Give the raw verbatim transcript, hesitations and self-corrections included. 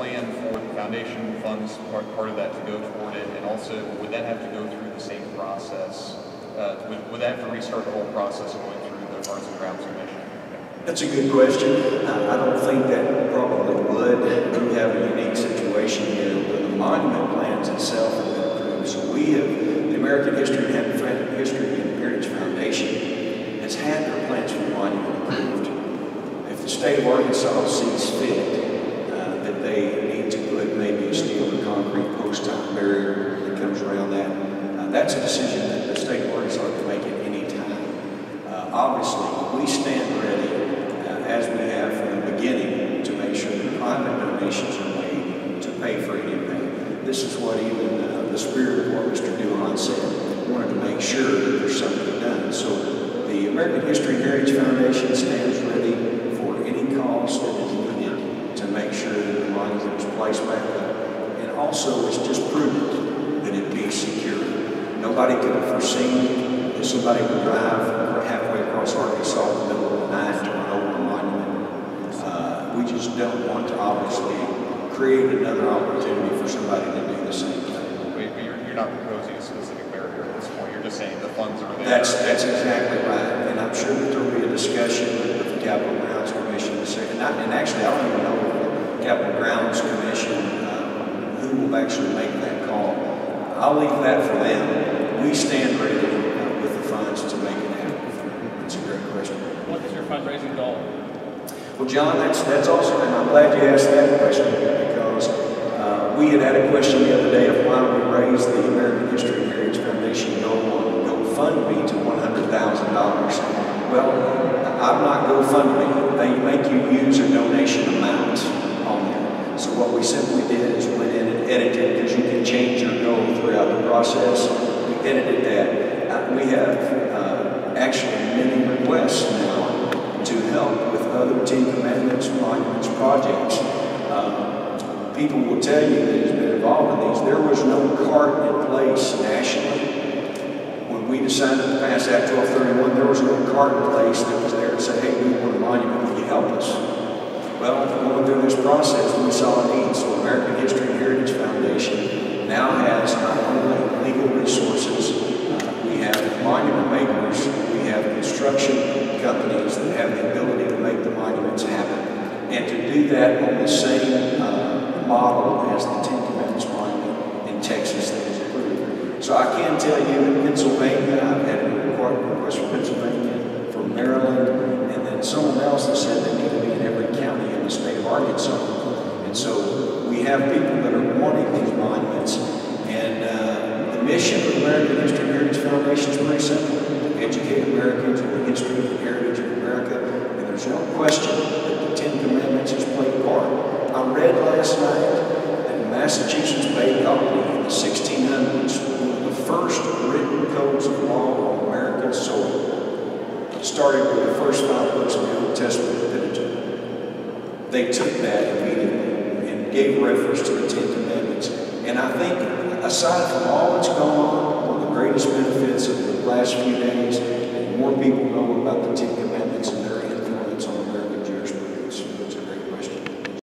plan for the foundation funds, part, part of that to go toward it? And also, would that have to go through the same process? Uh, would, would that have to restart the whole process of going through the Arts and Grounds Commission? That's a good question. I, I don't think that probably would. We have a unique situation here where the monument plans itself have been approved. So we have, the American History and History and Heritage Foundation has had their plans for the monument approved. If the state of Arkansas sees fit uh, that they need to put maybe a steel or concrete post-type barrier that comes around that, uh, that's a decision that the state of Arkansas can make at any time. Uh, obviously, we stand ready, as we have from the beginning, to make sure that private donations are made to pay for any of that. This is what even uh, the spirit of what Mister Duhan said. We wanted to make sure that there's something done. So the American History and Heritage Foundation stands ready for any cost that is needed to make sure that the monument is placed back up. And also, it's just prudent that it be secure. Nobody could have foreseen that somebody would drive halfway across Arkansas in the middle of the night to run over a monument. Uh, we just don't want to obviously create another opportunity for somebody to do the same thing. Wait, but you're, you're not proposing a specific barrier at this point. You're just saying the funds are there. That's, that's exactly right. And I'm sure that there will be a discussion with the Capital Grounds Commission. And, I, and actually, I don't even know if the Capital Grounds Commission, uh, who will actually make that call. I'll leave that for them. We stand ready uh, with the funds to make it happen. That's a great question. What is your fundraising goal? Well, John, that's that's also, and I'm glad you asked that question, because uh, we had had a question the other day of why we raised the American History and Heritage Foundation goal on GoFundMe to one hundred thousand dollars. Well, I'm not GoFundMe. They make you use a donation amount on there. So what we simply did is went in and edited, because you can change your goal throughout the process. We edited that. Uh, we have uh, actually many requests now to help with other Ten Commandments Monuments projects. Uh, people will tell you that has been involved in these. There was no cart in place nationally. When we decided to pass Act twelve thirty-one, there was no cart in place that was there to say, hey, we want a monument, will you help us? Well, going through this process, we saw a need. So American History and Heritage Foundation now has not only legal resources, uh, we have monument makers, we have construction companies that have the ability to make the monuments happen, and to do that on the same uh, model as the Ten Commandments Monument in Texas that was approved. So I can tell you in Pennsylvania, I've had a request from Pennsylvania, from Maryland, and then someone else that said they need to be in every county in the state of Arkansas. And so we have people that are wanting these monuments, and uh, the mission of the American History and Heritage Foundation is pretty simple: educate Americans in the history and heritage of America. And there's no question that the Ten Commandments has played a part. I read last night that the Massachusetts Bay Colony in the sixteen hundreds, one of the first written codes of law on American soil, started with the first five books of the Old Testament, the Pentateuch. They took that immediately and gave reference to the Ten Commandments. And I think, aside from all that's gone on, one of the greatest benefits of the last few days, more people know about the Ten Commandments.